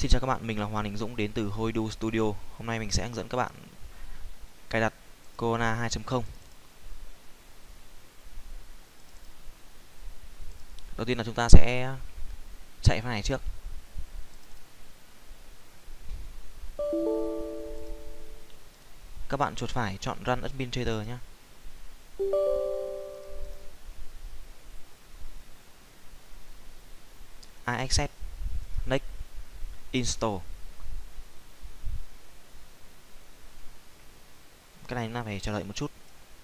Xin chào các bạn, mình là Hoàng Đình Dũng đến từ Hoidu Studio. Hôm nay mình sẽ hướng dẫn các bạn cài đặt Corona 2.0. Đầu tiên là chúng ta sẽ chạy file này trước. Các bạn chuột phải chọn Run Administrator nhé. I accept, next, install. Cái này chúng ta phải chờ đợi một chút.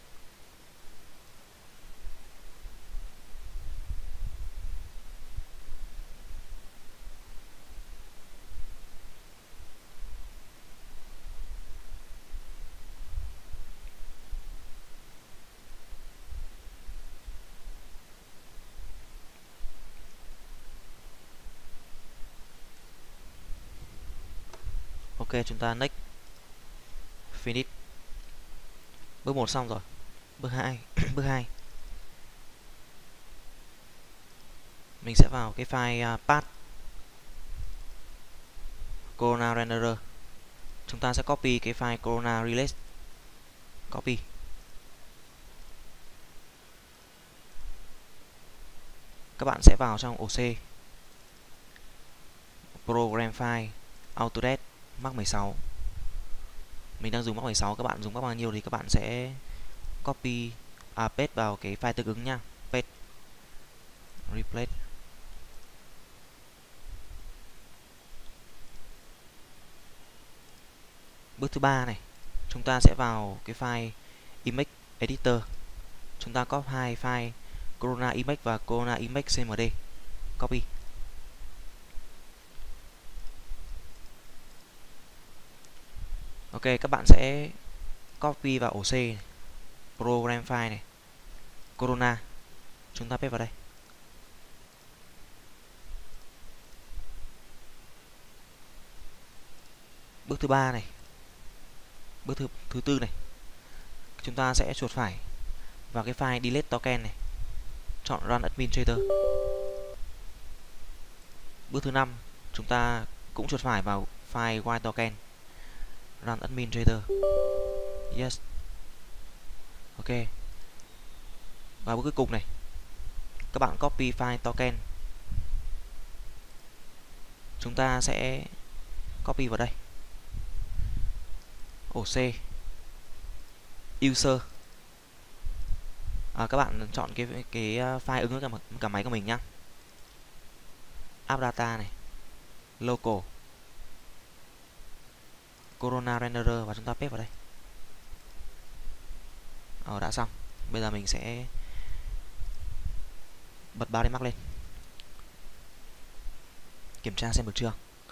Ok, chúng ta next, finish. Bước 1 xong rồi. Bước 2, bước 2. Mình sẽ vào cái file path Corona renderer. Chúng ta sẽ copy cái file Corona release. Copy. Các bạn sẽ vào trong ổ C, Program File, Autodesk, Mac 16. Mình đang dùng Mac 16, các bạn dùng Mac bao nhiêu thì các bạn sẽ copy, paste vào cái file tương ứng nha. Paste, replace. Bước thứ 3 này, chúng ta sẽ vào cái file Image Editor. Chúng ta có hai file Corona Image và Corona Image CMD. Copy. Ok, các bạn sẽ copy vào ổ C này, Program File này, Corona. Chúng ta paste vào đây. Bước thứ 3 này, bước thứ tư này, chúng ta sẽ chuột phải vào cái file delete token này, chọn Run Administrator. Bước thứ 5, chúng ta cũng chuột phải vào file white token, Run Administrator. Yes. Ok. Và bước cuối cùng này, các bạn copy file token. Chúng ta sẽ copy vào đây. Ổ C, user. Các bạn chọn cái file ứng với cả máy của mình nhá. App data này, local, Corona renderer và chúng ta paste vào đây. Đã xong. Bây giờ mình sẽ bật 3D Max lên, kiểm tra xem được chưa.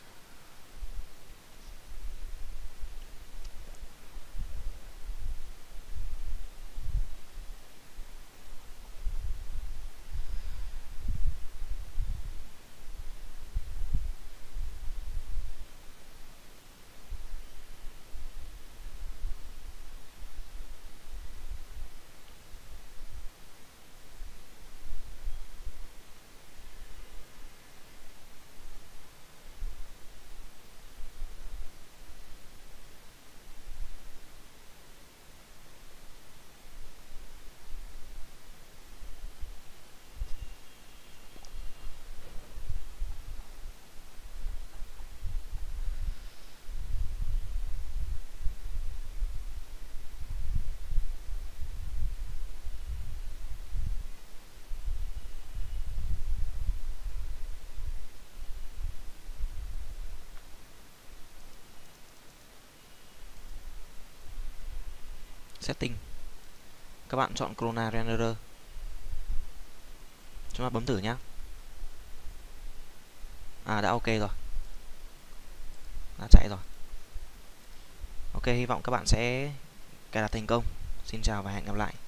Setting. Các bạn chọn Corona renderer. Chúng ta bấm thử nhé. Đã ok rồi. Đã chạy rồi. Ok, hy vọng các bạn sẽ cài đặt thành công. Xin chào và hẹn gặp lại.